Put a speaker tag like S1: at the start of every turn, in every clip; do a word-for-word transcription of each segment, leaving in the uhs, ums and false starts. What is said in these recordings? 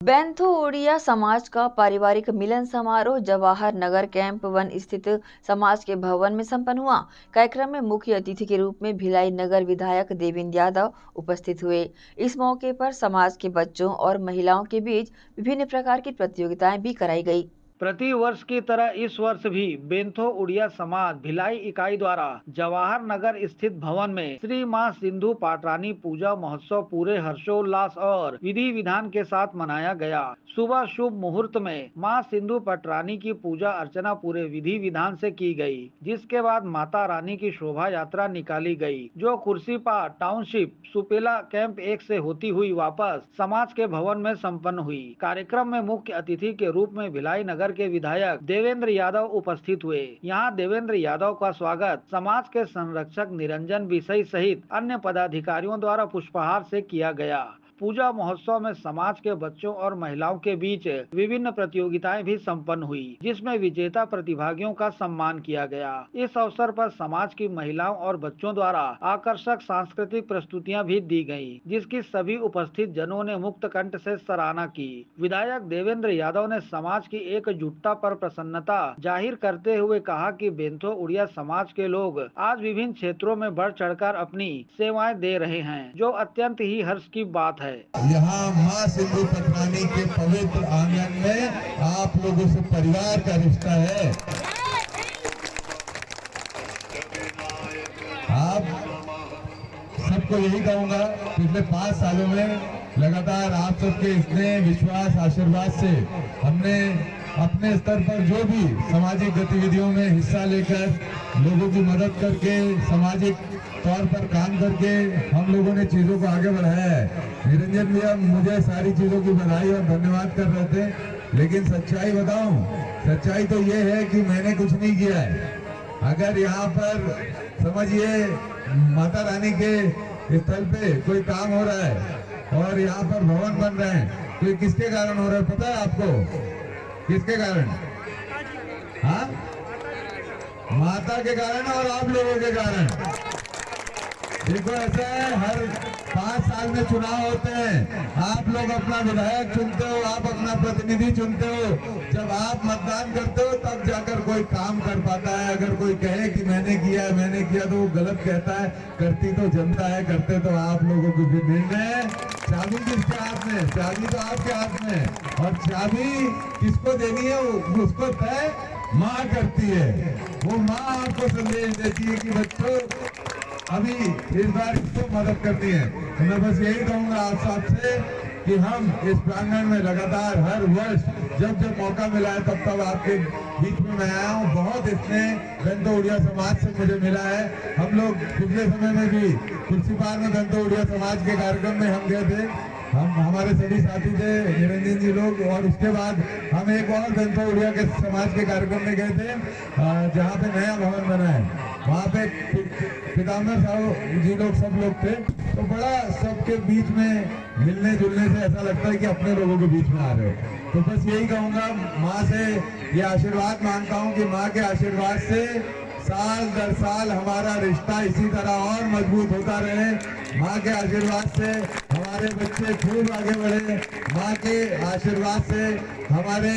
S1: बैंथो ओडिया समाज का पारिवारिक मिलन समारोह जवाहर नगर कैंप वन स्थित समाज के भवन में संपन्न हुआ। कार्यक्रम में मुख्य अतिथि के रूप में भिलाई नगर विधायक देवेंद्र यादव उपस्थित हुए। इस मौके पर समाज के बच्चों और महिलाओं के बीच विभिन्न प्रकार की प्रतियोगिताएं भी कराई गई।
S2: प्रति वर्ष की तरह इस वर्ष भी बेंथो उड़िया समाज भिलाई इकाई द्वारा जवाहर नगर स्थित भवन में श्री मां सिंधु पाटरानी पूजा महोत्सव पूरे हर्षोल्लास और विधि विधान के साथ मनाया गया। सुबह शुभ मुहूर्त में मां सिंधु पाटरानी की पूजा अर्चना पूरे विधि विधान से की गई, जिसके बाद माता रानी की शोभा यात्रा निकाली गई, जो कुर्सीपार टाउनशिप सुपेला कैंप एक से होती हुई वापस समाज के भवन में संपन्न हुई। कार्यक्रम में मुख्य अतिथि के रूप में भिलाई नगर के विधायक देवेंद्र यादव उपस्थित हुए। यहां देवेंद्र यादव का स्वागत समाज के संरक्षक निरंजन बिसाई सहित अन्य पदाधिकारियों द्वारा पुष्पहार से किया गया। पूजा महोत्सव में समाज के बच्चों और महिलाओं के बीच विभिन्न प्रतियोगिताएं भी संपन्न हुई, जिसमें विजेता प्रतिभागियों का सम्मान किया गया। इस अवसर पर समाज की महिलाओं और बच्चों द्वारा आकर्षक सांस्कृतिक प्रस्तुतियां भी दी गयी, जिसकी सभी उपस्थित जनों ने मुक्त कंठ से सराहना की। विधायक देवेंद्र यादव ने समाज की एकजुटता पर प्रसन्नता जाहिर करते हुए कहा कि बेंथो उड़िया समाज के लोग आज विभिन्न क्षेत्रों में बढ़ चढ़कर अपनी सेवाएं दे रहे हैं, जो अत्यंत ही हर्ष की बात है।
S3: यहाँ माँ सिंधु पाटरानी के पवित्र आंगन में आप लोगों से परिवार का रिश्ता है। आप सबको यही कहूँगा, पिछले पाँच सालों में लगातार आप सबके स्नेह विश्वास आशीर्वाद से हमने अपने स्तर पर जो भी सामाजिक गतिविधियों में हिस्सा लेकर लोगों की मदद करके सामाजिक तौर पर काम करके हम लोगों ने चीजों को आगे बढ़ाया है। निरंजन भैया मुझे सारी चीजों की बधाई और धन्यवाद कर रहे थे, लेकिन सच्चाई बताऊं, सच्चाई तो ये है कि मैंने कुछ नहीं किया है। अगर यहाँ पर समझिए माता रानी के स्थल पे कोई काम हो रहा है और यहाँ पर भवन बन रहे हैं, तो किसके कारण हो रहा है पता है आपको? किसके कारण? हाँ, माता के कारण और आप लोगों के कारण। देखो ऐसा है, हर पाँच साल में चुनाव होते हैं, आप लोग अपना विधायक चुनते हो, आप अपना प्रतिनिधि चुनते हो। जब आप मतदान करते हो तब जाकर कोई काम कर पाता है। अगर कोई कहे कि मैंने किया मैंने किया तो वो गलत कहता है। करती तो जनता है, करते तो आप लोगों को भी निर्णय है। चाबी किसके हाथ में? चाबी तो आपके हाथ में, और चाबी किसको देनी है वो उसको तय माँ करती है। वो माँ आपको संदेश देती है कि बच्चों अभी इस बार इसको मदद करनी है। तो मैं बस यही कहूंगा आप सबसे कि हम इस प्रांगण में लगातार हर वर्ष जब जब मौका मिला है तब तब आपके बीच में मैं आया हूँ। बहुत इसमें बेंथो उड़िया समाज से मुझे मिला है। हम लोग पिछले समय में भी कुर्सीपार में बेंथो उड़िया समाज के कार्यक्रम में हम गए थे, हम हमारे सभी साथी थे निरंजन जी लोग, और उसके बाद हम एक और बेंथो उड़िया के समाज के कार्यक्रम में गए थे जहाँ पे नया भवन बना है। वहाँ पे पितामह साहब जी लोग सब लोग थे, तो बड़ा सबके बीच में मिलने जुलने से ऐसा लगता है कि अपने लोगों के बीच में आ रहे हो। तो बस यही कहूँगा, माँ से ये आशीर्वाद मांगता हूँ कि माँ के आशीर्वाद से साल दर साल हमारा रिश्ता इसी तरह और मजबूत होता रहे। माँ के आशीर्वाद से हमारे बच्चे खूब आगे बढ़े। माँ के आशीर्वाद से हमारे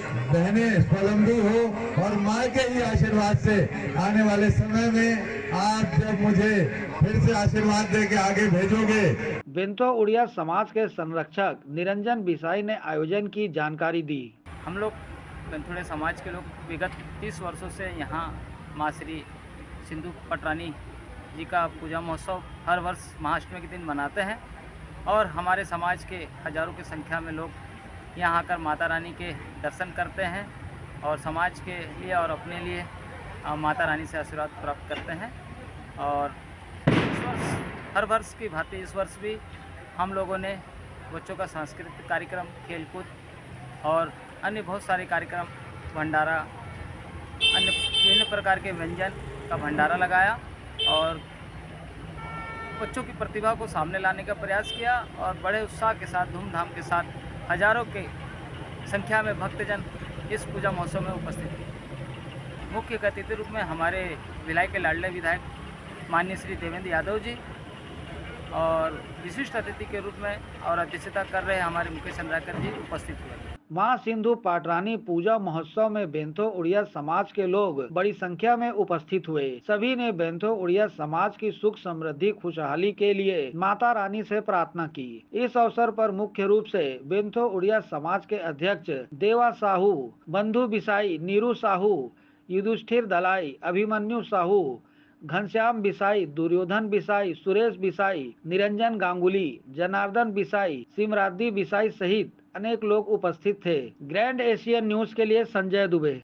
S3: बहनें स्वावलंबी हो, और माँ के ही आशीर्वाद से आने वाले समय में आप जब मुझे फिर से आशीर्वाद दे के आगे भेजोगे।
S2: बेंथो उड़िया समाज के संरक्षक निरंजन बिसाई ने आयोजन की जानकारी दी।
S4: हम लोग बेंथो उड़िया समाज के लोग विगत तीस वर्षों से यहाँ माँ श्री सिंधु पाटरानी जी का पूजा महोत्सव हर वर्ष महाअष्टमी के दिन मनाते हैं, और हमारे समाज के हजारों की संख्या में लोग यहाँ आकर माता रानी के दर्शन करते हैं और समाज के लिए और अपने लिए माता रानी से आशीर्वाद प्राप्त करते हैं। और इस वर्ष हर वर्ष की भांति इस वर्ष भी हम लोगों ने बच्चों का सांस्कृतिक कार्यक्रम, खेलकूद और अन्य बहुत सारे कार्यक्रम, भंडारा, अन्य विभिन्न प्रकार के व्यंजन का भंडारा लगाया और बच्चों की प्रतिभा को सामने लाने का प्रयास किया, और बड़े उत्साह के साथ धूमधाम के साथ हजारों के संख्या में भक्तजन इस पूजा महोत्सव में उपस्थित थे। मुख्य अतिथि रूप में हमारे भिलाई के लाडले विधायक माननीय श्री देवेंद्र यादव जी, और विशिष्ट अतिथि के रूप में और अध्यक्षता कर रहे हमारे मुकेश चंद्राकर जी उपस्थित हुए।
S2: मां सिंधु पाटरानी पूजा महोत्सव में बेंथो उड़िया समाज के लोग बड़ी संख्या में उपस्थित हुए। सभी ने बेंथो उड़िया समाज की सुख समृद्धि खुशहाली के लिए माता रानी से प्रार्थना की। इस अवसर पर मुख्य रूप से बेंथो उड़िया समाज के अध्यक्ष देवा साहू, बंधु बिसाई, नीरू साहू, युधिष्ठिर दलाई, अभिमन्यु साहू, घनश्याम बिसाई, दुर्योधन बिसाई, सुरेश बिसाई, निरंजन गांगुली, जनार्दन बिसाई, सिमराद्दी बिसाई सहित अनेक लोग उपस्थित थे। ग्रैंड एशियन न्यूज के लिए संजय दुबे।